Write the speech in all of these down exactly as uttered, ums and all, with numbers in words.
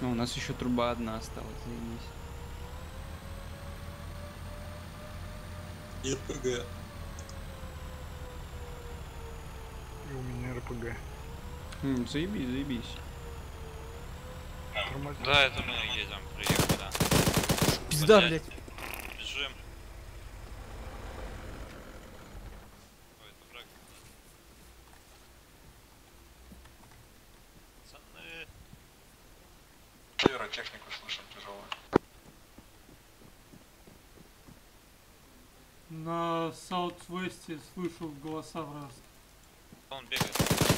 Ну, у нас еще труба одна осталась, заебись. РПГ. И у меня РПГ. М, заебись, заебись. Тормозит. Да, это мы едем, приехали. Пизда, блядь. Бежим. Ой, это враг. Пацаны. Севера технику слышим тяжелую. На Саут-Весте слышу голоса в раз. Он бегает.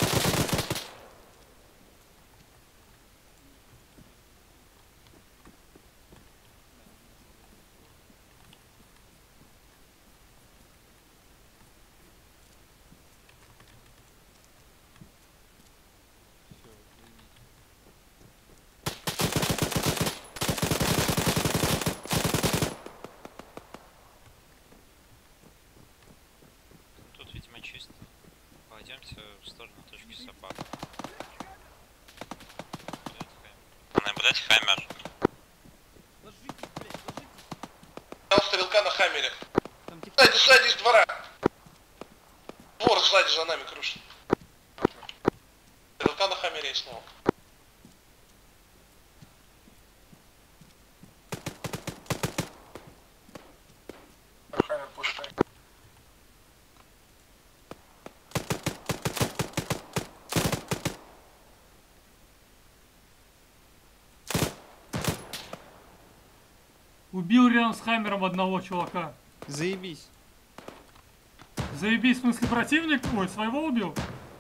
Тут, видимо, чисто. Пойдемте в сторону точки собак. Наблюдать Хаммер. Я стрелка на Хаммере. Сзади, сзади из двора. Двор сзади за нами крушит. Стрелка на Хаммере и снова. Хаммер пустой. Убил рядом с Хаммером одного чувака. Заебись. Заебись, в смысле противник? Ой, своего убил?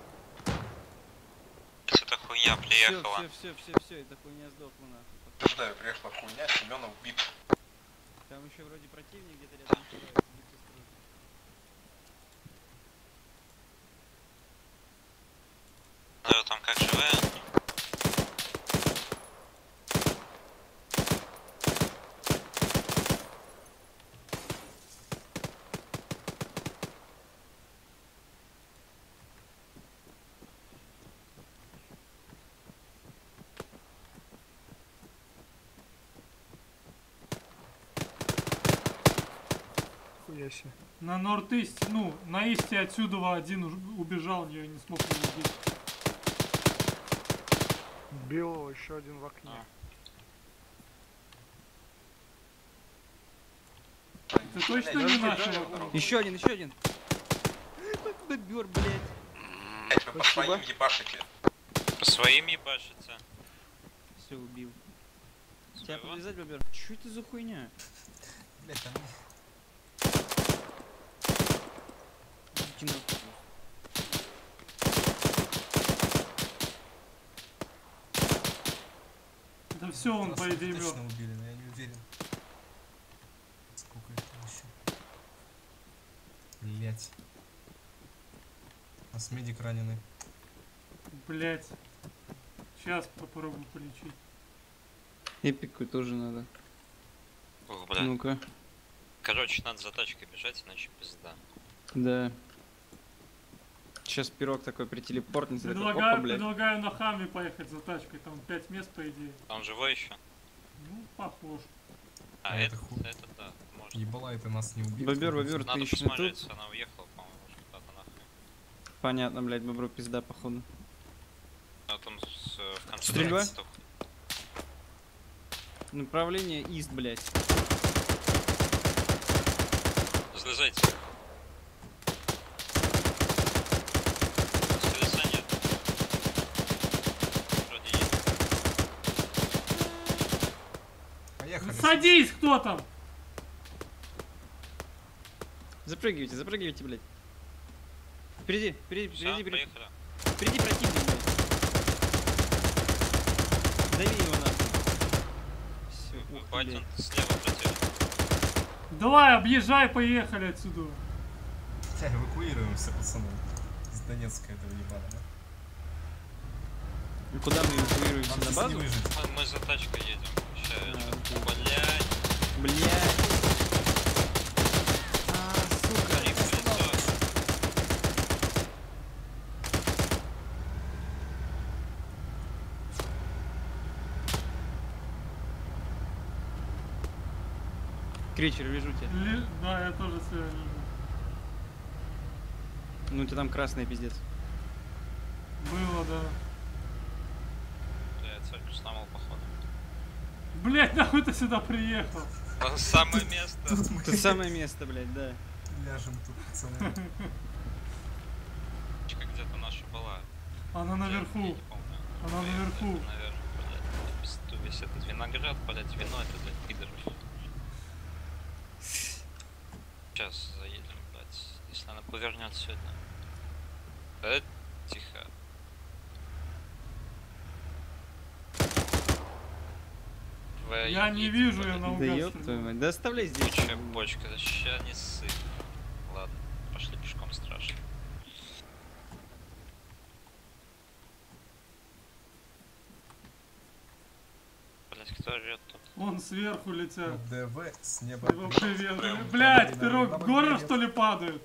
Эта хуйня приехала. Все, все, все, все, эта хуйня сдохла нахуй. Подтверждаю, приехала хуйня, Семенов убит. Там еще вроде противник где-то рядом шляется, будьте осторожны. Ну вы там как живые? Хуя себе. На Норд-Исте, ну, на Исте отсюда один уж убежал, я не смог его убить. Белого еще один в окне. А. Ты точно не нашего? Еще один, еще один. Бобер, блядь. Блять, вы по своим ебашите. По своим ебашиться. Все, убил. Тебя Своего? повязать, бобер? Че это за хуйня? Блять, там Иди нахуй. Да все, он по идее мертв. убили, но я не уверен. Сколько их там еще? Блять. А с медик раненый. Блять. Сейчас попробую полечить. Эпику тоже надо. Ох, бля. Ну-ка. Короче, надо за тачкой бежать, иначе пизда. Да. Сейчас пирог такой прителепортнется. такой, Предлагаю, опа, блядь. предлагаю на Хаме поехать за тачкой, там пять мест по идее. А он живой еще? Ну, похож. А, А это, это хуй. это да, может. Ебала это нас не убьет. Бобер, бобер, ты Надо еще не посмотреть, тут? она уехала, по-моему, уже куда-то нахуй. Понятно, блядь, бобру пизда, походу. А там с, э, в конце Стрельба? трассы только. Направление ист, блядь. Залезайте. Залезай, нет. Вроде есть. Поехали. Садись, кто там? Запрыгивайте, запрыгивайте, блядь. Впереди, впереди, Всё, впереди, впереди. поехали. Впереди противник, блядь. Дави его нахуй. Все, ух ты, Бать, блядь. он слева противник. Давай, объезжай, поехали отсюда. Эвакуируемся, пацаны. Из Донецка этого ебаного. Ну куда мы эвакуируемся? Нам На здесь не базу? выжить. Мы, мы за тачкой едем. Ща, я А, что-то- окей. Блядь. Блядь. А, сука. Смотри, колесо. Кричер, вижу тебя. Ли- Да, я тоже себя вижу. Ну, у тебя там красный пиздец. Было, да. Я только сломал походу. Блять, нахуй ты сюда приехал? Это самое место. Тут мы Тут самое место, блядь, да. ляжем тут, пацаны. Чика где-то наша была. Она Я наверху. не помню. Она Блин, наверху. это, наверное, блядь, пизду весь этот виноград, блядь, вино это для пидоров. Сейчас заедем, блядь, если она повернет сегодня. Да, тихо. Твоя Я не едет, вижу, блядь. я Да наугад ёб твою стреляю. мать. Да оставляй здесь. Бочка, бочка, да ща не ссы. Ладно, пошли пешком, страшно. Блять, кто орёт тут? Вон сверху летят. ДВ с неба. Его привет. Прям Блять, там пирог нам горы привет. что ли падают?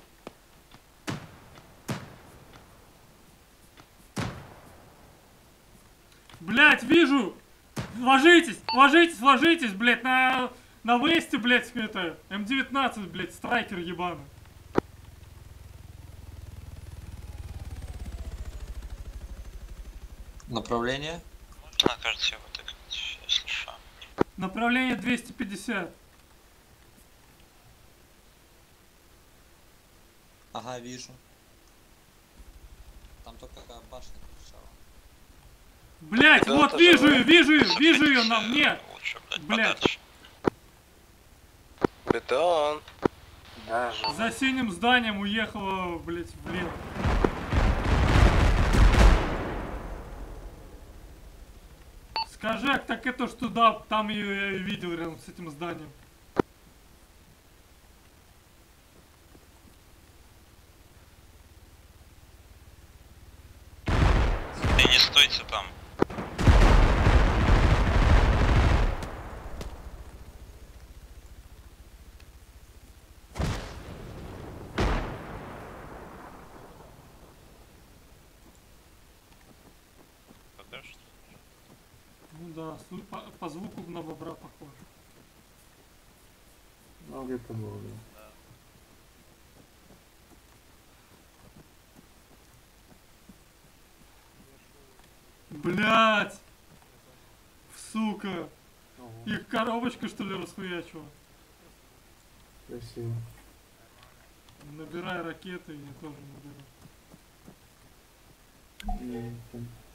Блять, вижу! Ложитесь, ложитесь, ложитесь, блять, на, на весте, блять, это, эм девятнадцать, блять, страйкер ебаный. Направление? На карте вот так, если что. Направление двести пятьдесят. Ага, вижу. Там только башня кричала. Блять, Да, вот это вижу же- ее, вижу ее, вижу ее на мне. Лучше, блядь, Блядь. подальше. Бетон. За синим зданием уехала, блять, влево. Скажи, так это что, да, там ее я и видел рядом с этим зданием. Ты не стойте там. Покажешь? Ну да, су- по, по звуку на бобра похож. Ну, где-то было, да. Блять! Сука! Ого, Их коробочка что ли расхуячила? красиво. Набирай ракеты, я тоже наберу. И там